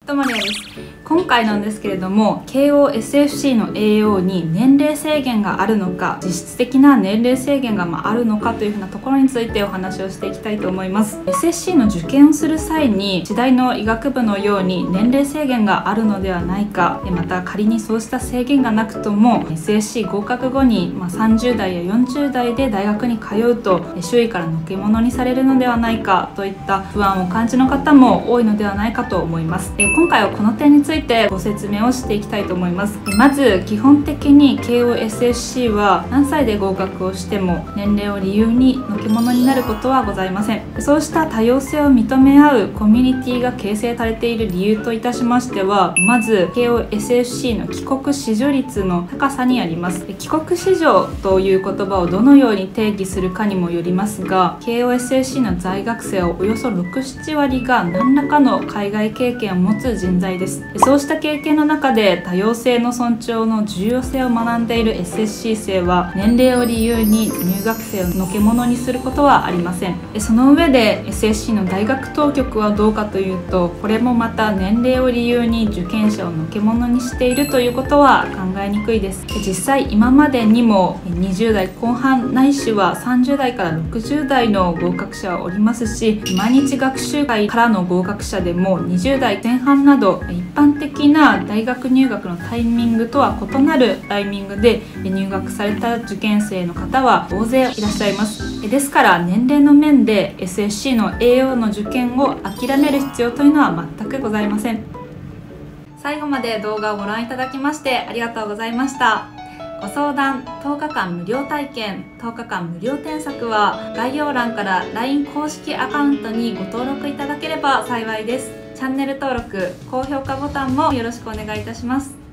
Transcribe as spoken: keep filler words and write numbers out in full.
どうもリアです。今回なんですけれども ケーオーエスエフシー の栄養に年齢制限があるのか、実質的な年齢制限がまああるのかというふうなところについてお話をしていきたいと思います。 エスエスシー の受験をする際に次第の医学部のように年齢制限があるのではないか、また仮にそうした制限がなくとも エスエスシー 合格後にまあさんじゅう代やよんじゅう代で大学に通うと周囲からのけ者にされるのではないかといった不安をお感じの方も多いのではないかと思います。今回はこの点についてご説明をしていきたいと思います。まず基本的に ケーオーエスエフシー は何歳で合格をしても年齢を理由にのけ者になることはございません。そうした多様性を認め合うコミュニティが形成されている理由といたしましては、まず ケーオーエスエフシー の帰国子女率の高さにあります。帰国子女という言葉をどのように定義するかにもよりますが、 ケーオーエスエフシー の在学生はおよそろく、なな割が何らかの海外経験を持つ人材です。そうした経験の中で多様性の尊重の重要性を学んでいる エスエスシー 生は年齢を理由に入学生をのけ者にすることはありません。その上で エスエスシー の大学当局はどうかというと、これもまた年齢を理由に受験者をのけ者にしているということは考えにくいです。実際今までにもにじゅう代後半ないしはさんじゅう代からろくじゅう代の合格者はおりますし、毎日学習会からの合格者でもにじゅう代前半など一般的な大学入学のタイミングとは異なるタイミングで入学された受験生の方は大勢いらっしゃいます。ですから年齢の面で エスエスシー の栄養の受験を諦める必要というのは全くございません。最後まで動画をご覧いただきましてありがとうございました。ご相談、とおかかん無料体験、とおかかん無料添削は概要欄から ライン 公式アカウントにご登録いただければ幸いです。チャンネル登録、高評価ボタンもよろしくお願いいたします。